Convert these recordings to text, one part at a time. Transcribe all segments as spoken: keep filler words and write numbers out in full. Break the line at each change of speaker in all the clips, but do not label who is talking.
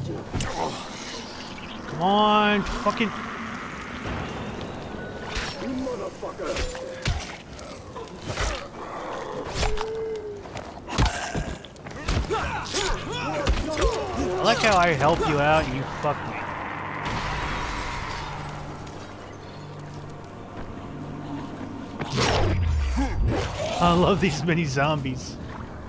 Come on, fucking.
Motherfucker!
I like how I help you out and you fuck me. I love these many zombies.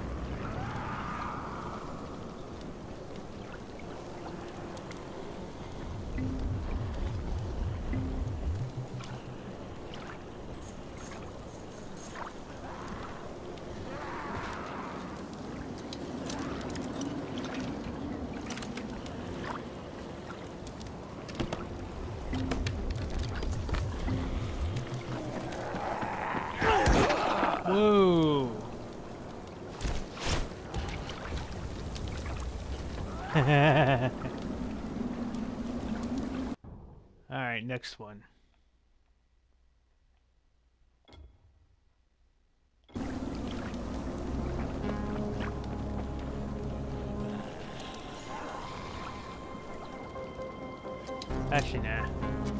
Whoa. Alright, next one. Actually, nah.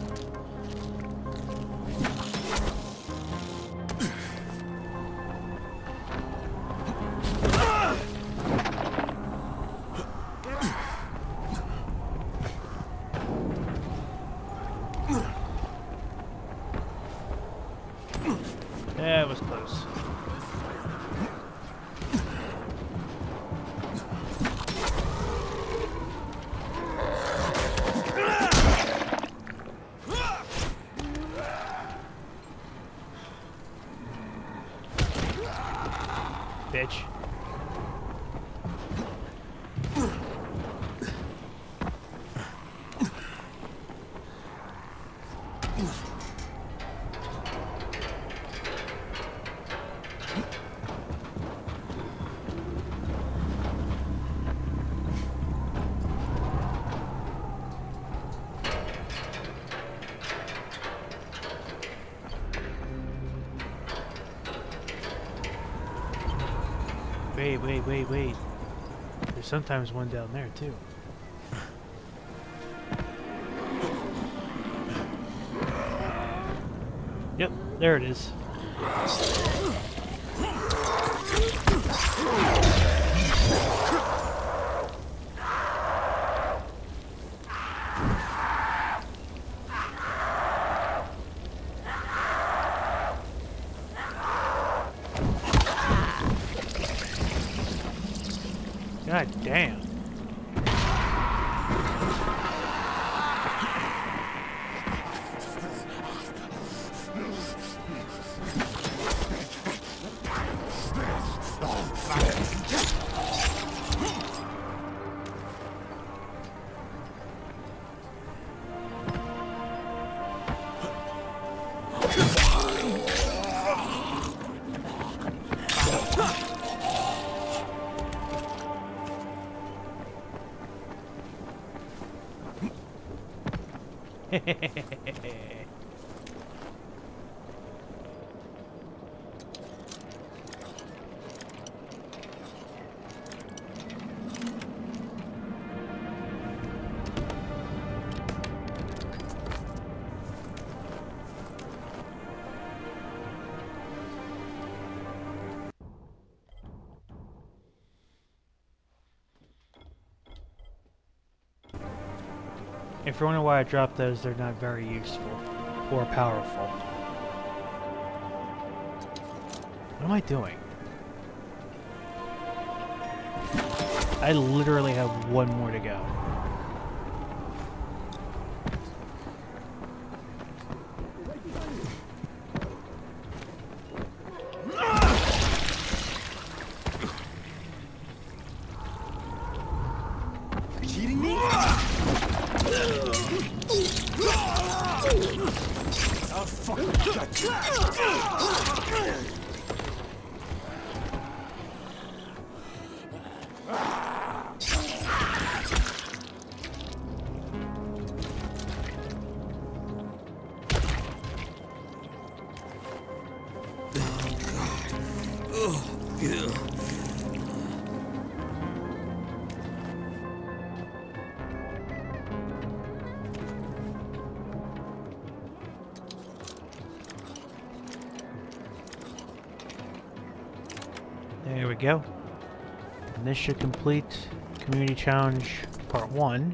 Yeah, it was close. Bitch. Wait, wait, wait, wait. There's sometimes one down there, too. Yep, there it is. God damn. If you're wondering why I dropped those, they're not very useful or powerful. What am I doing? I literally have one more to go. There we go. And this should complete Community Challenge Part one.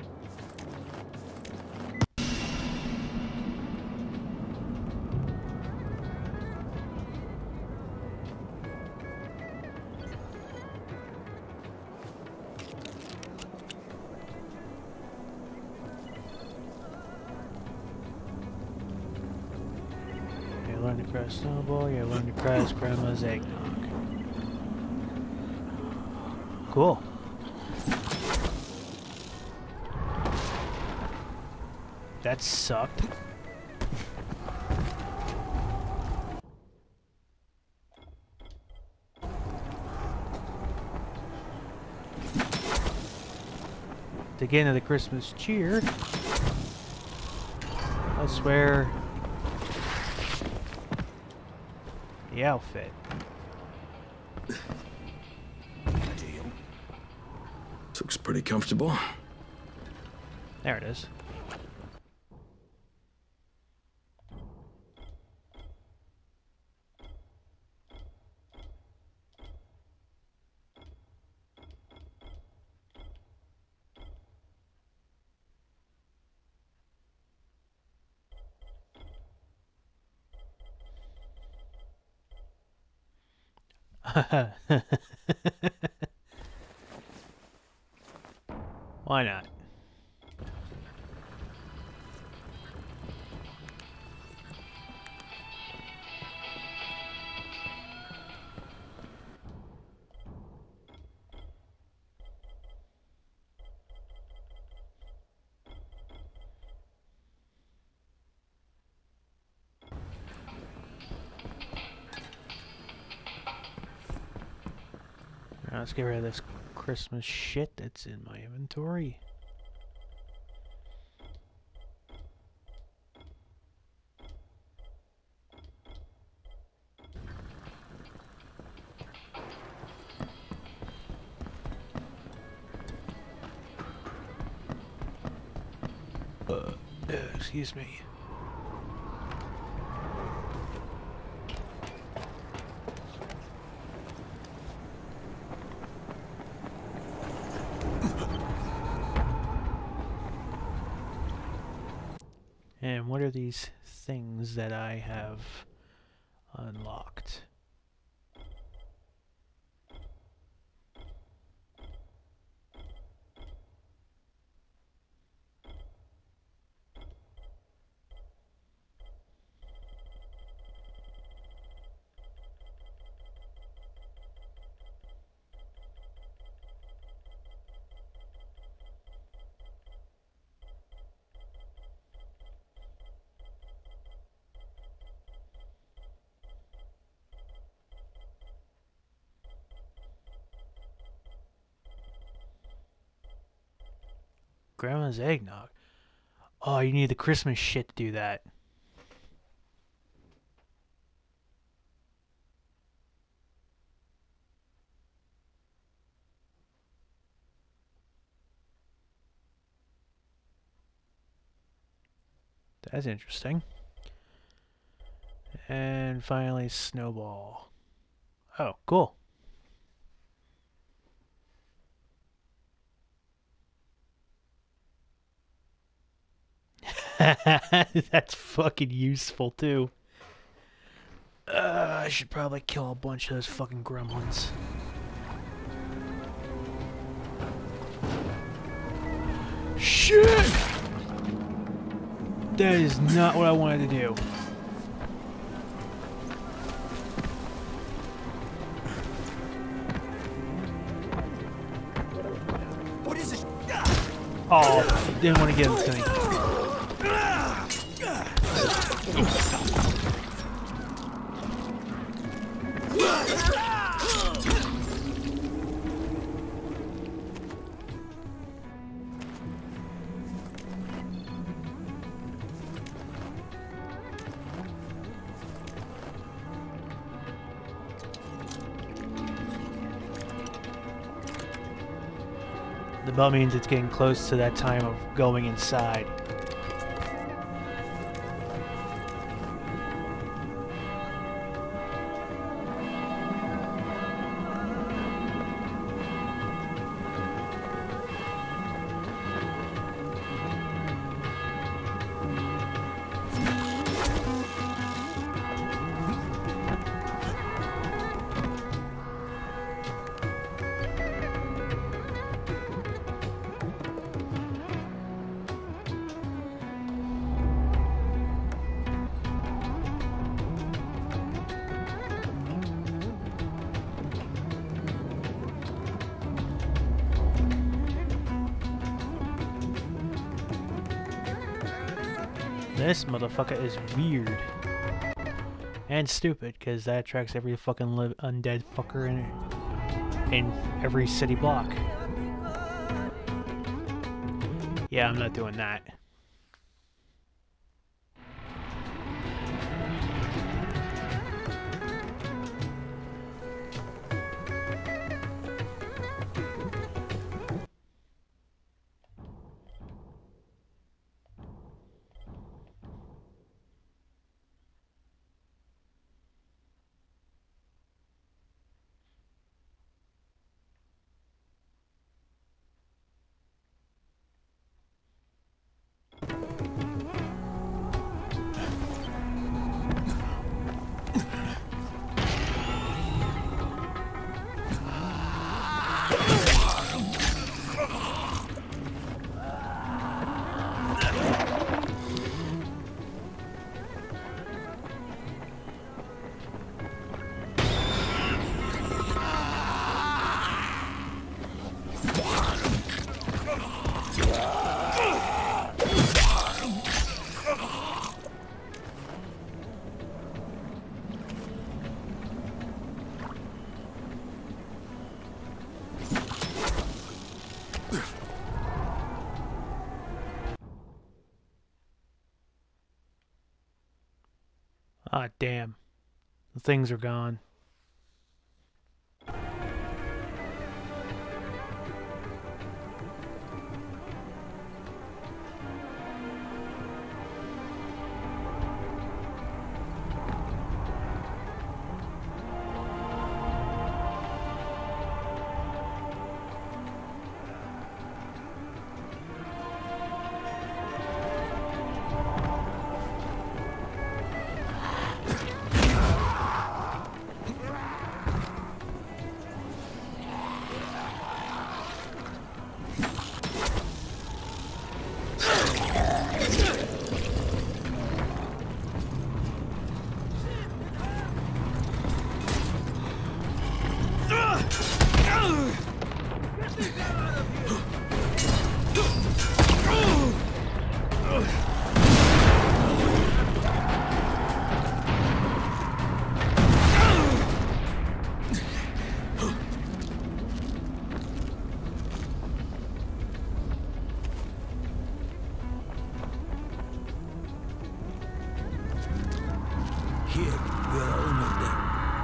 You learn to crash snowball, you learn to crash grandma's eggnog. Cool. That sucked. To get into the Christmas cheer, let's wear the outfit.
Looks pretty comfortable.
There it is. Why not? Now let's get rid of this Christmas shit that's in my inventory. Uh, excuse me. And what are these things that I have unlocked? Grandma's eggnog. Oh, you need the Christmas shit to do that. That's interesting. And finally, snowball. Oh, cool. That's fucking useful too. Uh, I should probably kill a bunch of those fucking gremlins. Shit! That is not what I wanted to do.
What is this?
Oh, didn't want to get him to me. The bell means it's getting close to that time of going inside. This motherfucker is weird. And stupid, because that attracts every fucking li undead fucker in, in every city block. Yeah, I'm not doing that. Ah, damn. The things are gone.
Here, we are almost there.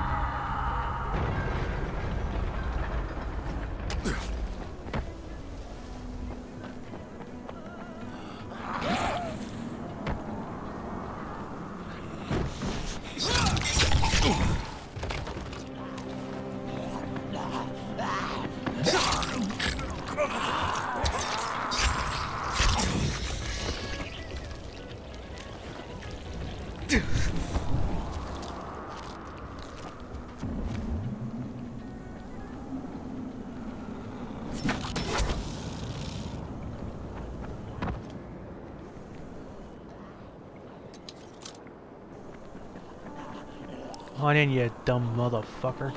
On in, you dumb motherfucker.